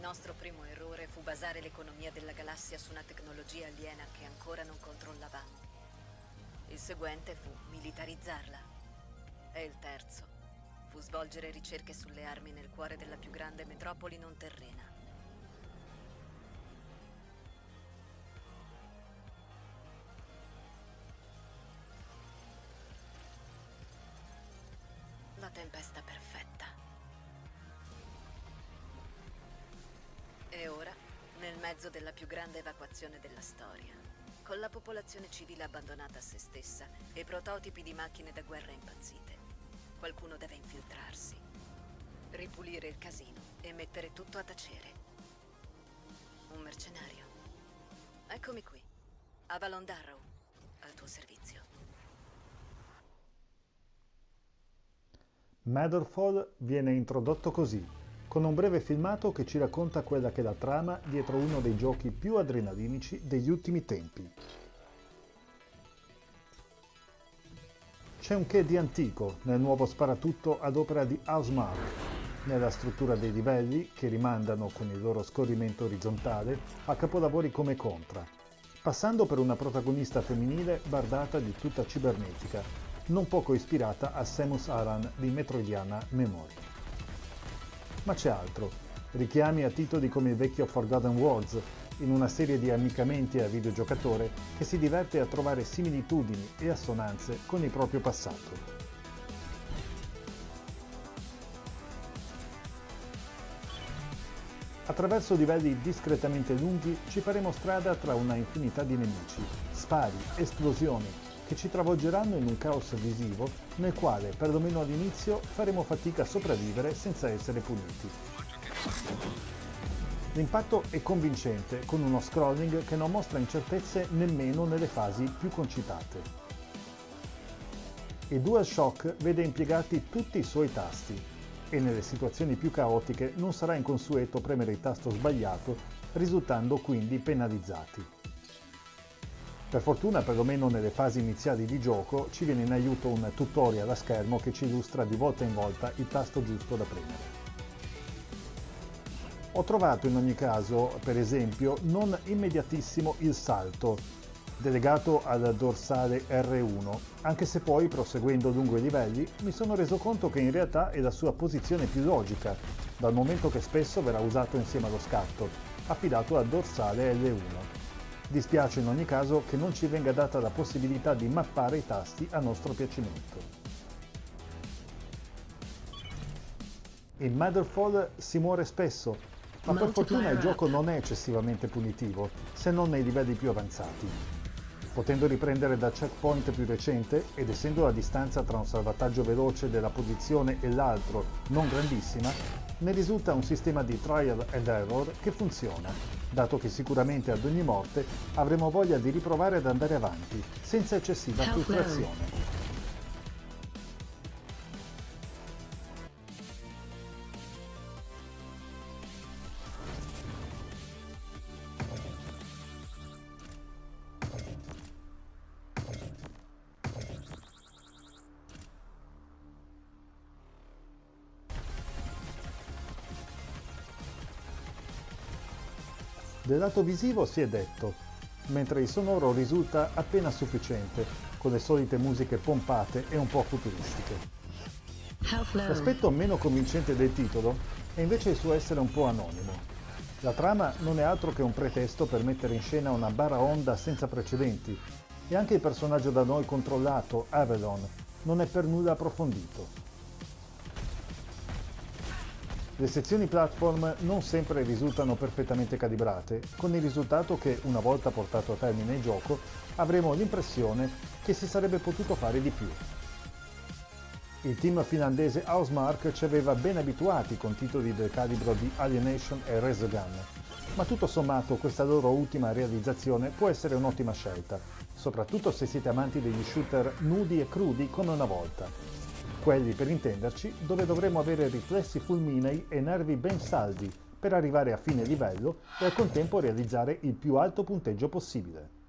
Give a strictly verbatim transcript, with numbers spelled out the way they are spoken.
nostro primo errore fu basare l'economia della galassia su una tecnologia aliena che ancora non controllavamo. Il seguente fu militarizzarla. E il terzo fu svolgere ricerche sulle armi nel cuore della più grande metropoli non terrena. La tempesta perfetta. E ora, nel mezzo della più grande evacuazione della storia, con la popolazione civile abbandonata a se stessa e prototipi di macchine da guerra impazzite, qualcuno deve infiltrarsi, ripulire il casino e mettere tutto a tacere. Un mercenario. Eccomi qui, Avalon Darrow, al tuo servizio. Matterfall viene introdotto così, con un breve filmato che ci racconta quella che è la trama dietro uno dei giochi più adrenalinici degli ultimi tempi. C'è un che di antico nel nuovo sparatutto ad opera di Housemarque, nella struttura dei livelli che rimandano con il loro scorrimento orizzontale a capolavori come Contra, passando per una protagonista femminile bardata di tutta cibernetica, non poco ispirata a Samus Aran di Metroidiana Memoria. Ma c'è altro, richiami a titoli come il vecchio Forgotten Worlds, in una serie di ammiccamenti al videogiocatore che si diverte a trovare similitudini e assonanze con il proprio passato. Attraverso livelli discretamente lunghi ci faremo strada tra una infinità di nemici, spari, esplosioni, che ci travolgeranno in un caos visivo nel quale, perlomeno all'inizio, faremo fatica a sopravvivere senza essere puniti. L'impatto è convincente, con uno scrolling che non mostra incertezze nemmeno nelle fasi più concitate. Il DualShock vede impiegati tutti i suoi tasti e nelle situazioni più caotiche non sarà inconsueto premere il tasto sbagliato, risultando quindi penalizzati. Per fortuna, perlomeno nelle fasi iniziali di gioco, ci viene in aiuto un tutorial a schermo che ci illustra di volta in volta il tasto giusto da premere. Ho trovato in ogni caso, per esempio, non immediatissimo il salto, delegato al dorsale erre uno, anche se poi, proseguendo lungo i livelli, mi sono reso conto che in realtà è la sua posizione più logica, dal momento che spesso verrà usato insieme allo scatto, affidato al dorsale elle uno. Dispiace in ogni caso che non ci venga data la possibilità di mappare i tasti a nostro piacimento. In Matterfall si muore spesso, ma per fortuna il gioco non è eccessivamente punitivo, se non nei livelli più avanzati. Potendo riprendere dal checkpoint più recente, ed essendo la distanza tra un salvataggio veloce della posizione e l'altro non grandissima, ne risulta un sistema di trial and error che funziona, dato che sicuramente ad ogni morte avremo voglia di riprovare ad andare avanti, senza eccessiva frustrazione. Del lato visivo si è detto, mentre il sonoro risulta appena sufficiente, con le solite musiche pompate e un po' futuristiche. L'aspetto meno convincente del titolo è invece il suo essere un po' anonimo. La trama non è altro che un pretesto per mettere in scena una baraonda senza precedenti, e anche il personaggio da noi controllato, Avalon, non è per nulla approfondito. Le sezioni platform non sempre risultano perfettamente calibrate, con il risultato che, una volta portato a termine il gioco, avremo l'impressione che si sarebbe potuto fare di più. Il team finlandese Housemarque ci aveva ben abituati con titoli del calibro di Alienation e Resogun, ma tutto sommato questa loro ultima realizzazione può essere un'ottima scelta, soprattutto se siete amanti degli shooter nudi e crudi come una volta. Quelli, per intenderci, dove dovremo avere riflessi fulminei e nervi ben saldi per arrivare a fine livello e al contempo realizzare il più alto punteggio possibile.